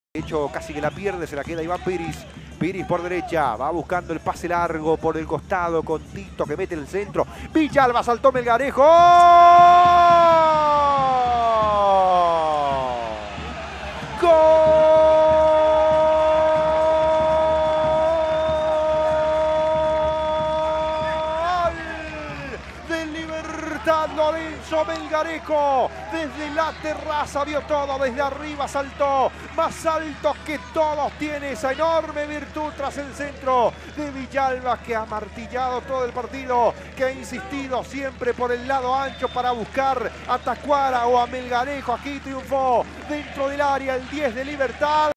De hecho, casi que la pierde, se la queda Iván Piris. Piris por derecha, va buscando el pase largo por el costado con Tito que mete en el centro. Villalba saltó Melgarejo. ¡Gol! Del Libertad Lorenzo Melgarejo. Desde la terraza vio todo, desde arriba saltó. Más alto que todos, tiene esa enorme virtud tras el centro de Villalba, que ha martillado todo el partido, que ha insistido siempre por el lado ancho para buscar a Tacuara o a Melgarejo. Aquí triunfó dentro del área el 10 de Libertad.